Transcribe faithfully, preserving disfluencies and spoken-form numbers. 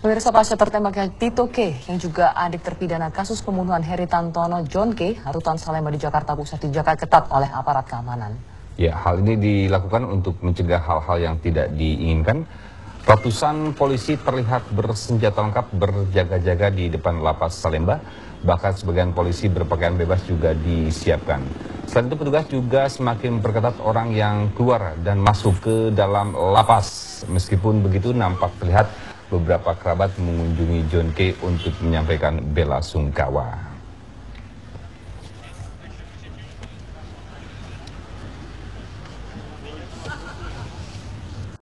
Pemirsa, pasca tertembaknya Tito K, yang juga adik terpidana kasus pembunuhan Heri Tantono John K, Rutan Salemba di Jakarta Pusat dijaga ketat oleh aparat keamanan. Ya, hal ini dilakukan untuk mencegah hal-hal yang tidak diinginkan. Ratusan polisi terlihat bersenjata lengkap berjaga-jaga di depan lapas Salemba. Bahkan sebagian polisi berpakaian bebas juga disiapkan. Selain itu, petugas juga semakin memperketat orang yang keluar dan masuk ke dalam lapas. Meskipun begitu, nampak terlihat beberapa kerabat mengunjungi John K untuk menyampaikan bela sungkawa.